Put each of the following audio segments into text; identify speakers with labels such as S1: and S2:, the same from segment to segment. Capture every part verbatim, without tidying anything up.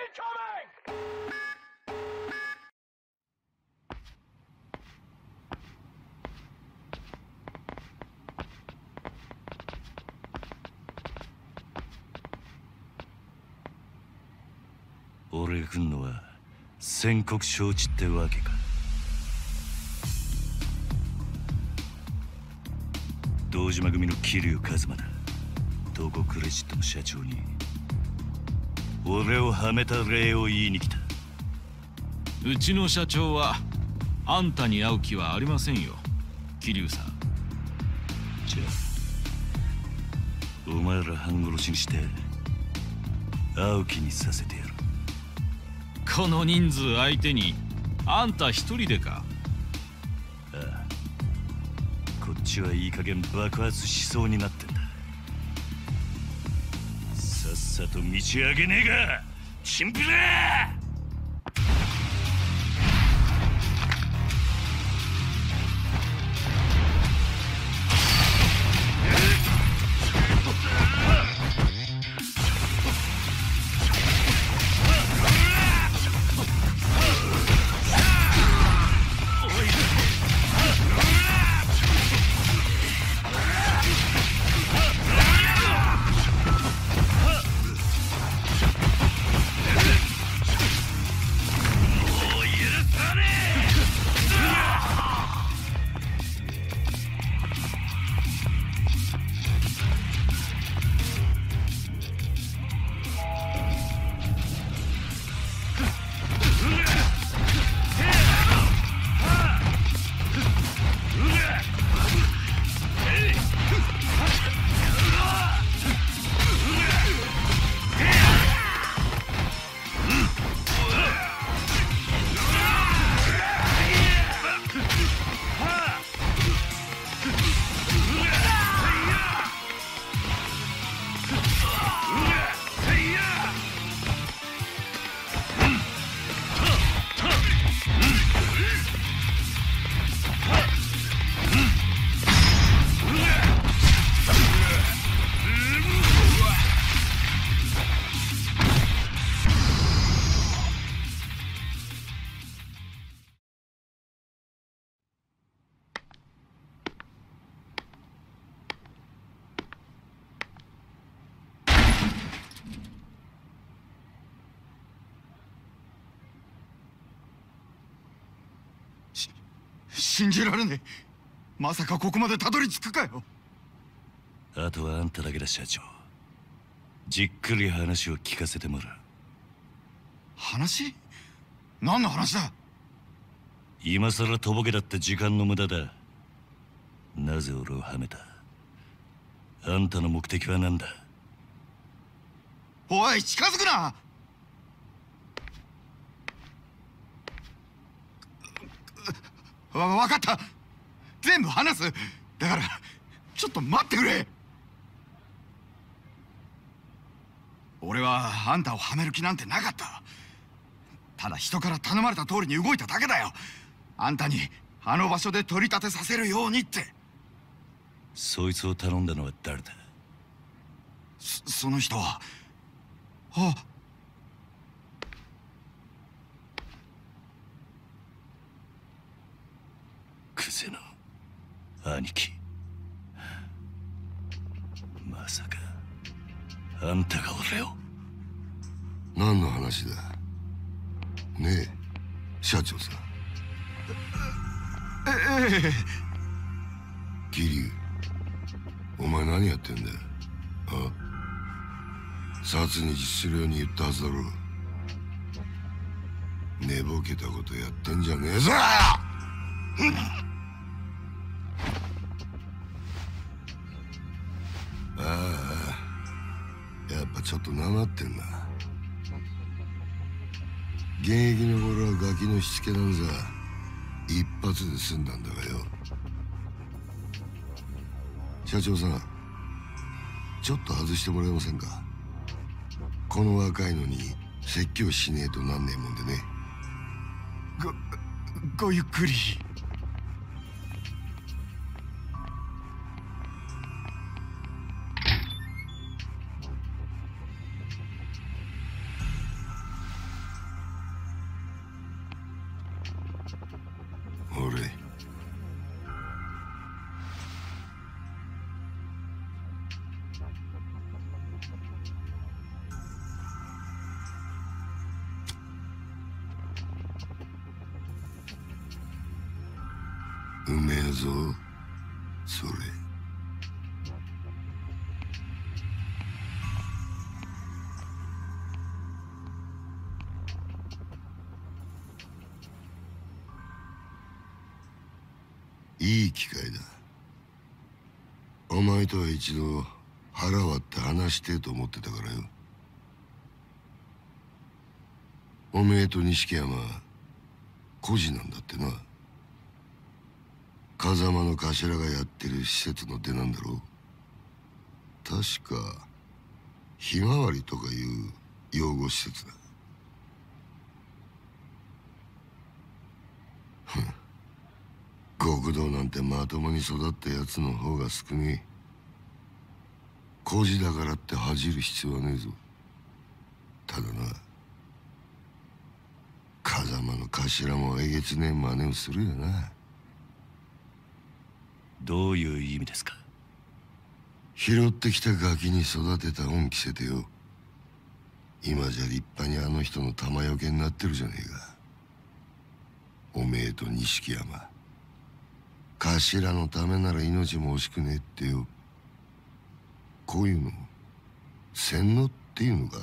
S1: 俺が来んのは宣告承知ってわけか。堂島組の桐生一馬だ。東国クレジットの社長に俺をはめた礼を言いに来た。
S2: うちの社長はあんたに会う気はありませんよ、桐生さん。
S1: じゃあお前ら半殺しにして会う気にさせてやる。
S2: この人数相手にあんた一人でか。
S1: ああ、こっちはいい加減爆発しそうになってんだ。さっさと道上げねえがチンピラ！
S3: 信じられねえ。まさかここまでたどり着くかよ。
S1: あとはあんただけだ、社長。じっくり話を聞かせてもらう。
S3: 話？何の話だ？
S1: 今さらとぼけだって時間の無駄だ。なぜ俺をはめた？あんたの目的は何だ？
S3: おい、近づくな！わ、分かった。全部話す。だからちょっと待ってくれ。俺はあんたをはめる気なんてなかった。ただ人から頼まれた通りに動いただけだよ。あんたにあの場所で取り立てさせるようにって。
S1: そいつを頼んだのは誰だ？
S3: そ, その人はあ
S1: クゼの兄貴。まさかあんたが俺を。
S4: 何の話だねえ社長さん。
S3: えええ
S4: 桐生、お前何やってんだよ。あ？殺に実するように言ったはずだろう。寝ぼけたことやってんじゃねえぞ。ああ、やっぱちょっとなまってんな。現役の頃はガキのしつけなんざ一発で済んだんだがよ。社長さん、ちょっと外してもらえませんか。この若いのに説教しねえとなんねえもんでね。
S3: ごごゆっくり。
S4: 俺うめえぞそれ。いい機会だ。お前とは一度腹割って話してえと思ってたからよ。おめえと錦山孤児なんだってな。風間の頭がやってる施設の出なんだろう。確かひまわりとかいう養護施設だ。ふん、極道なんてまともに育ったやつの方が少ねえ。孤児だからって恥じる必要はねえぞ。ただな、風間の頭もえげつねえ真似をするよな。
S1: どういう意味ですか？
S4: 拾ってきたガキに育てた恩着せてよ。今じゃ立派にあの人の玉よけになってるじゃねえか。おめえと錦山、頭のためなら命も惜しくねえってよ。こういうの洗脳っていうのか。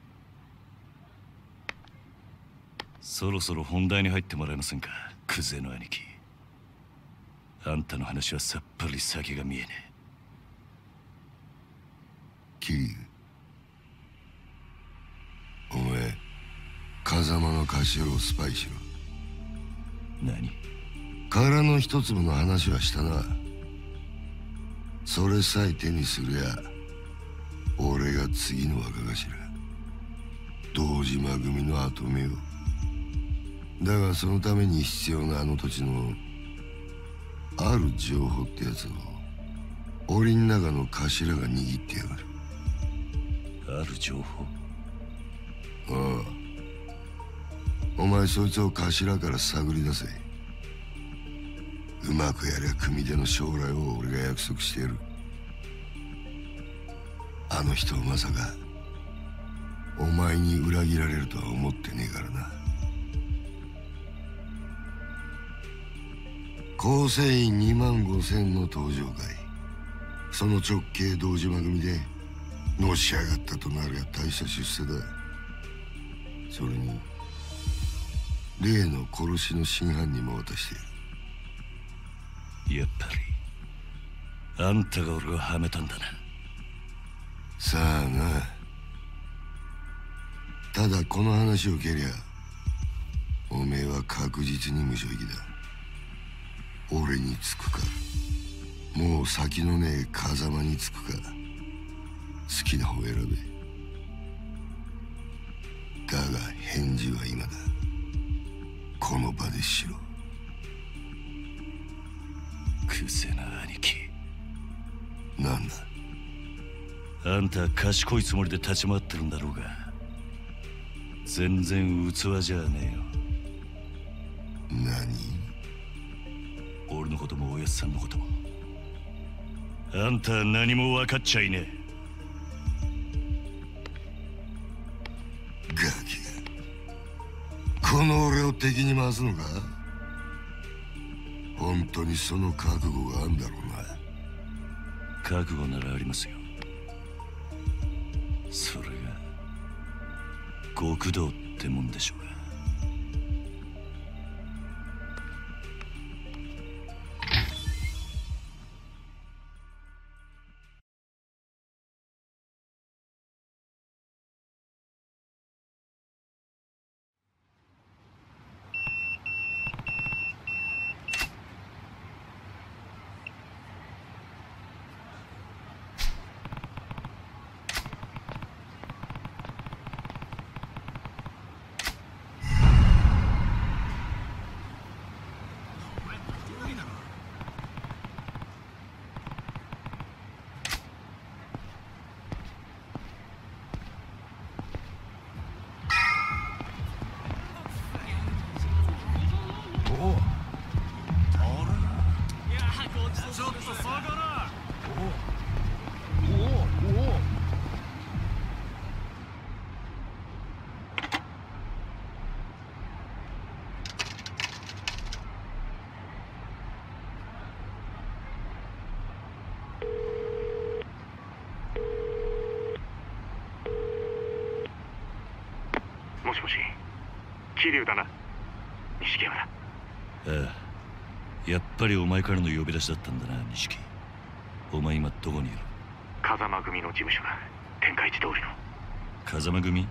S1: そろそろ本題に入ってもらえませんか、クゼの兄貴。あんたの話はさっぱり先が見えねえ。
S4: 桐生、お前風間の頭をスパイしろ。
S1: 何？
S4: 殻の一粒の話はしたな。それさえ手にすりゃ俺が次の若頭、堂島組の跡目を。だがそのために必要なあの土地のある情報ってやつを檻の中の頭が握ってやがる。
S1: ある情報？
S4: ああ、お前そいつを頭から探り出せ。うまくやりゃ組手の将来を俺が約束してやる。あの人まさかお前に裏切られるとは思ってねえからな。構成員にまんごせんの登場会、その直系堂島組でのし上がったとなるや大した出世だ。それに例の殺しの真犯人も渡してやる。
S1: やっぱりあんたが俺をはめたんだな。
S4: さあな。ただこの話を蹴りゃおめえは確実に無所行きだ。俺につくか、もう先のねえ風間につくか、好きな方選べ。だが返事は今だ。この場でしろ。
S1: クゼな兄貴。
S4: なんだ。
S1: あんたは賢いつもりで立ち回ってるんだろうが、全然器じゃねえよ。
S4: 何？
S1: 俺のこともおやっさんのことも。あんたは何も分かっちゃいね
S4: え。ガキがこの俺を敵に回すのか？本当にその覚悟があんだろうな。
S1: 覚悟ならありますよ。それが極道ってもんでしょうが。
S5: もしもし、桐生だな。錦山だ。
S1: ああ、やっぱりお前からの呼び出しだったんだな、錦。お前今どこにいる？
S5: 風間組の事務所だ。天下一通りの。
S1: 風間組？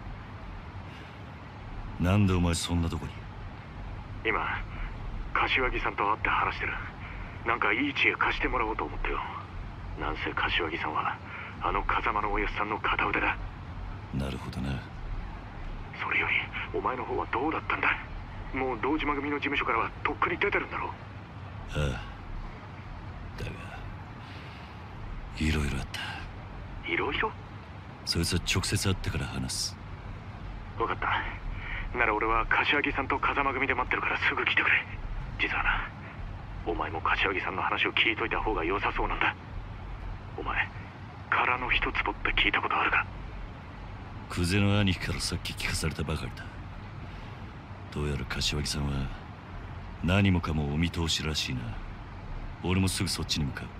S1: なんでお前そんなとこに？
S5: 今柏木さんと会って話してる。なんかいい知恵貸してもらおうと思ってよ。なんせ柏木さんはあの風間のおやっさんの片腕だ。
S1: なるほどな。
S5: それよりお前の方はどうだったんだ。もう堂島組の事務所からはとっくに出てるんだろう。
S1: ああ、だがいろいろあった。
S5: いろいろ？
S1: そいつは直接会ってから話す。
S5: 分かった。なら俺は柏木さんと風間組で待ってるからすぐ来てくれ。実はな、お前も柏木さんの話を聞いといた方が良さそうなんだ。お前殻の一坪って聞いたことあるか？
S1: 久世の兄貴からさっき聞かされたばかりだ。どうやら柏木さんは何もかもお見通しらしいな。俺もすぐそっちに向かう。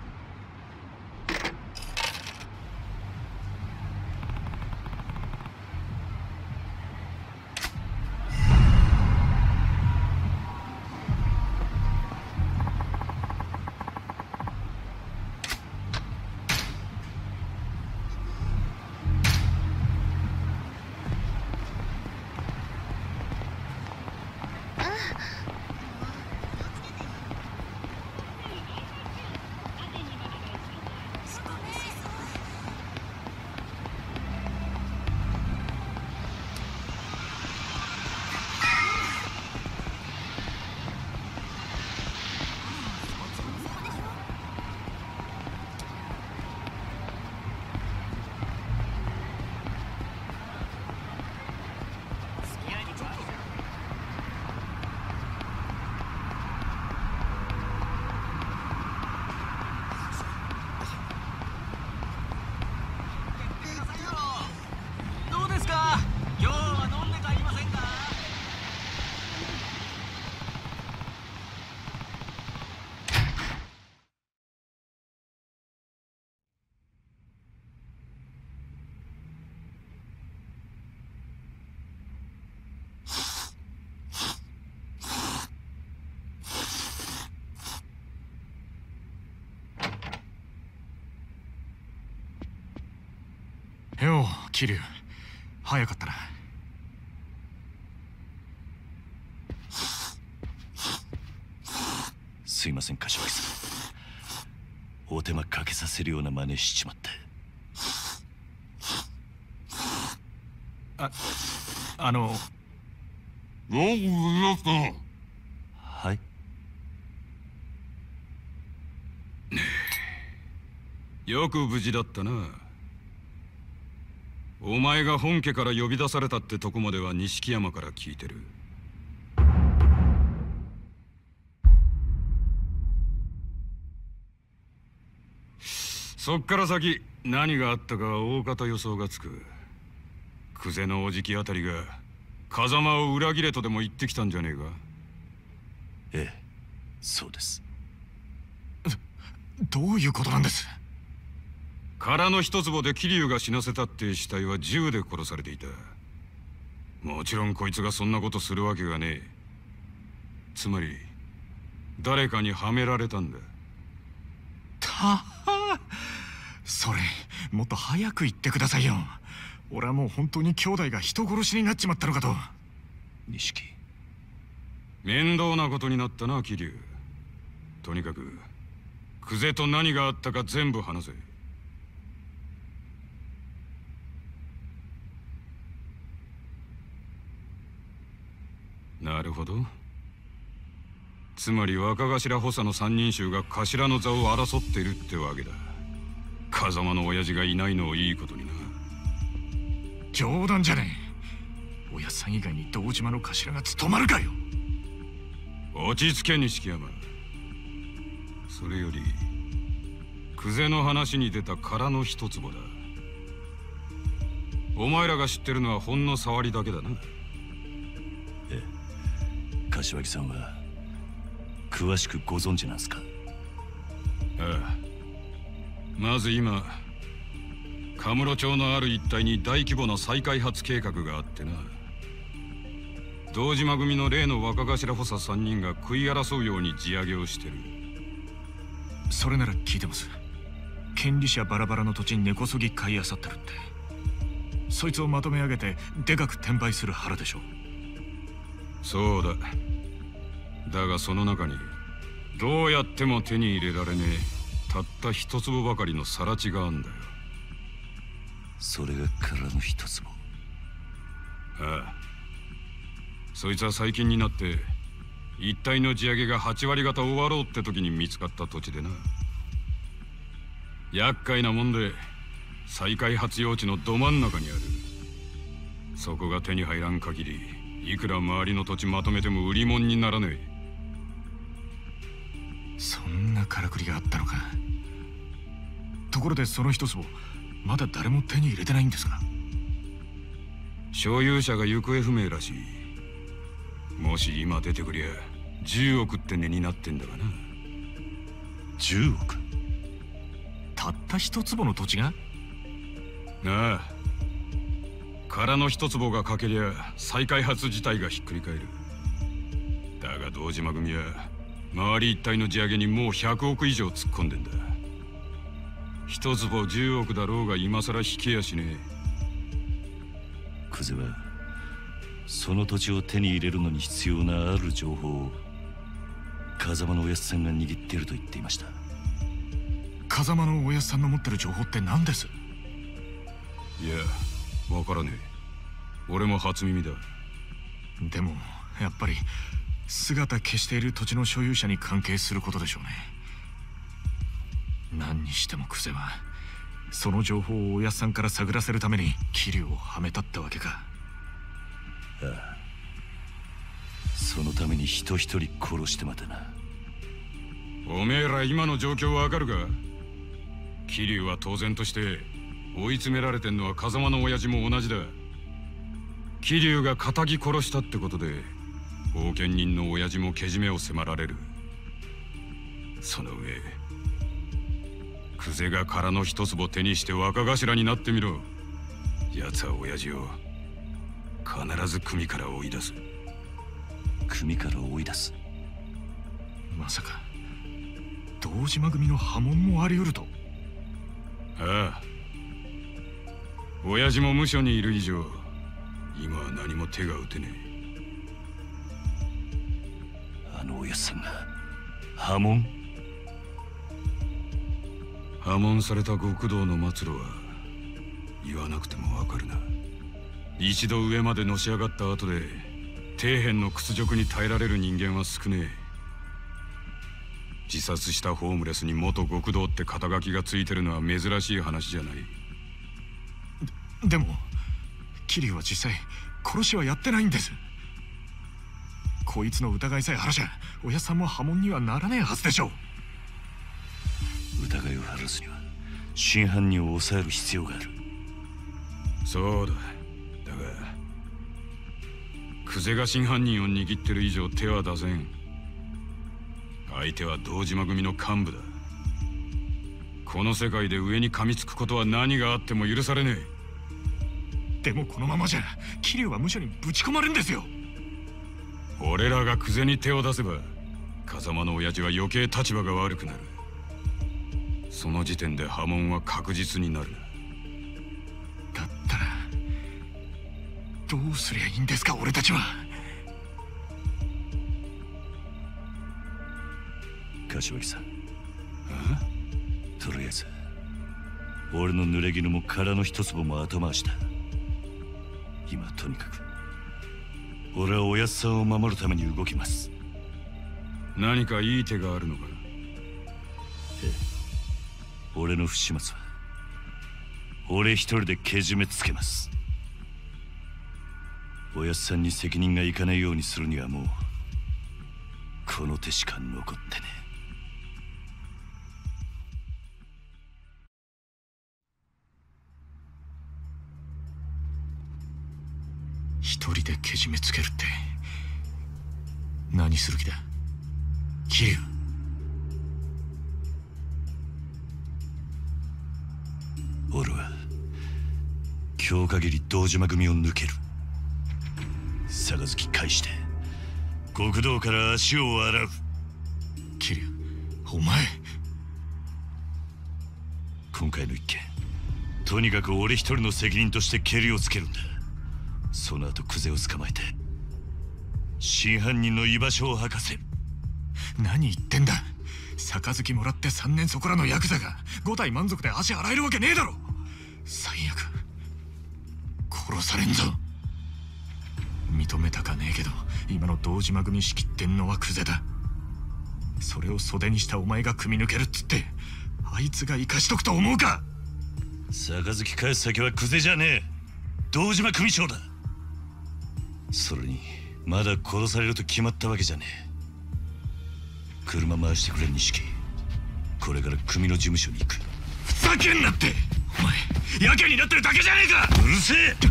S6: よう、桐生。早かったな。
S1: すいません、柏木さん。お手間かけさせるような真似しちまって。
S6: あ、あの。
S1: はい。
S7: よく無事だったな。お前が本家から呼び出されたってとこまでは錦山から聞いてる。そっから先何があったかは大方予想がつく。久世のおじきあたりが風間を裏切れとでも言ってきたんじゃねえか。
S1: ええ、そうです。
S6: どういうことなんです？
S7: 殻の一坪で桐生が死なせたって死体は銃で殺されていた。もちろんこいつがそんなことするわけがねえ。つまり誰かにはめられたんだ。
S6: たはそれもっと早く言ってくださいよ。俺はもう本当に兄弟が人殺しになっちまったのかと。
S1: 錦、
S7: 面倒なことになったな桐生。とにかく久世と何があったか全部話せ。なるほど。つまり若頭補佐の三人衆が頭の座を争っているってわけだ。風間の親父がいないのをいいことにな。
S6: 冗談じゃねえ。親さん以外に堂島の頭が務まるかよ。
S7: 落ち着け錦山。それより久世の話に出た殻の一坪だ。お前らが知ってるのはほんの触りだけだな。
S1: ええ、柏木さんは詳しくご存知なんすか？
S7: ああ、まず今カムロ町のある一帯に大規模な再開発計画があってな。 堂島組の例の若頭補佐さんにんが食い争うように地上げをしてる。
S6: それなら聞いてます。権利者バラバラの土地に根こそぎ買い漁ってるって。そいつをまとめ上げてでかく転売する腹でしょう。
S7: そうだ。だがその中にどうやっても手に入れられねえたった一坪ばかりの更地があんだよ。
S1: それが殻の一坪。
S7: ああ、そいつは最近になって一帯の地上げがはち割方終わろうって時に見つかった土地でな。厄介なもんで再開発用地のど真ん中にある。そこが手に入らん限りいくら周りの土地まとめても売り物にならねえ。
S6: そんなからくりがあったのか。ところでその一坪まだ誰も手に入れてないんですか？
S7: 所有者が行方不明らしい。もし今出てくりゃじゅうおくって値になってんだがな。
S1: じゅうおく？
S6: たった一坪の土地が？
S7: ああ、殻の一坪がかけりゃ再開発自体がひっくり返る。だが堂島組は周り一帯の地上げにもうひゃくおく以上突っ込んでんだ。一坪じゅうおくだろうが今さら引けやしねえ。
S1: 久世はその土地を手に入れるのに必要なある情報を風間のおやつさんが握っていると言っていました。
S6: 風間のおやつさんの持ってる情報って何です？
S7: いや、わからねえ。俺も初耳だ。
S6: でもやっぱり姿消している土地の所有者に関係することでしょうね。何にしても久世はその情報をおやっさんから探らせるために桐生をはめたってわけか。
S1: ああ、そのために人一人殺してまたな。
S7: おめえら今の状況わかるか？桐生は当然として追い詰められてんのは風間の親父も同じだ。桐生が仇殺したってことで後見人の親父もけじめを迫られる。その上久世が殻の一坪手にして若頭になってみろ。奴は親父を必ず組から追い出す。
S1: 組から追い出す？
S6: まさか堂島組の波紋もあり得ると？
S7: ああ、親父も無所にいる以上今は何も手が打てね
S1: え。あのおやっさんが波紋？
S7: 破門された極道の末路は言わなくてもわかるな。一度上までのし上がった後で底辺の屈辱に耐えられる人間は少ねえ。自殺したホームレスに元極道って肩書きがついてるのは珍しい話じゃない。
S6: で, でも桐生は実際殺しはやってないんです。こいつの疑いさえ晴らしゃおやっさんも波紋にはならねえはずでしょう。
S1: 疑いを晴らすには真犯人を抑える必要がある。
S7: そうだ。だが久世が真犯人を握ってる以上手は出せん。相手は堂島組の幹部だ。この世界で上に噛みつくことは何があっても許されね
S6: え。でもこのままじゃ桐生は無所にぶち込まれるんですよ。
S7: 俺らが久世に手を出せば風間の親父は余計立場が悪くなる。その時点で波紋は確実になる。
S6: だったらどうすりゃいいんですか俺たちは。
S1: 柏木さん、とりあえず俺の濡れ衣も殻の一粒も後回しだ。今とにかく俺はおやっさんを守るために動きます。
S7: 何かいい手があるのか？
S1: ええ、俺の不始末は俺一人でけじめつけます。おやっさんに責任がいかないようにするにはもうこの手しか残ってね。
S6: 一人でけじめつけるって何する気だ桐生？
S1: 俺は今日限り堂島組を抜ける。 杯返して極道から足を洗う。
S6: 桐生、お前
S1: 今回の一件、とにかく俺一人の責任としてケリをつけるんだ。その後クゼを捕まえて真犯人の居場所を吐かせる。
S6: 何言ってんだ。杯もらってさんねんそこらのヤクザがご体満足で足洗えるわけねえだろ。最悪殺されんぞ。認めたかねえけど今の堂島組仕切ってんのはクゼだ。それを袖にしたお前が組み抜けるっつってあいつが生かしとくと思うか。
S1: 杯返す先はクゼじゃねえ、堂島組長だ。それにまだ殺されると決まったわけじゃねえ。車回してくれ錦。これから組の事務所に行く。
S6: ふざけんなって。お前やけになってるだけじゃねえか。
S1: うるせえ。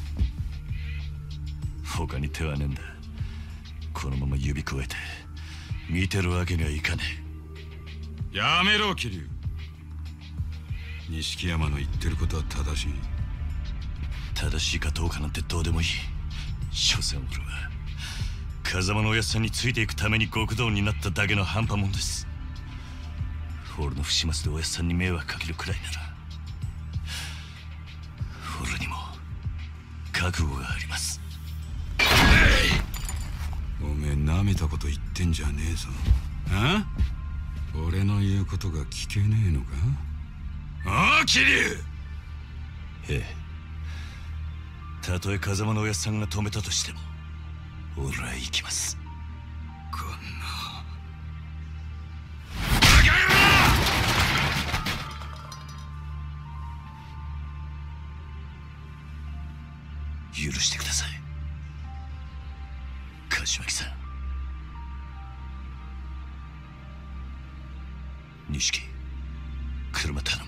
S1: 他に手はねえんだ。このまま指くわえて見てるわけにはいかね
S7: え。やめろ桐生。錦山の言ってることは正しい。
S1: 正しいかどうかなんてどうでもいい。所詮俺は風間のおやっさんについていくために極道になっただけの半端もんです。俺の不始末でおやっさんに迷惑かけるくらいなら俺にも覚悟があります。
S7: おめえなめたこと言ってんじゃねえぞ。あ？俺の言うことが聞けねえのか。
S1: ああ桐生。ええ、たとえ風間のおやっさんが止めたとしても俺は行きます。
S7: こんな
S1: 許してください柏木さん。錦、車頼む。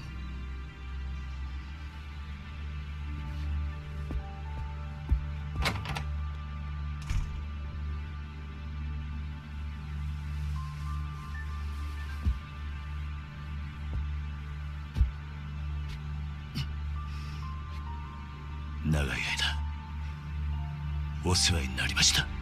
S1: 長い間お世話になりました。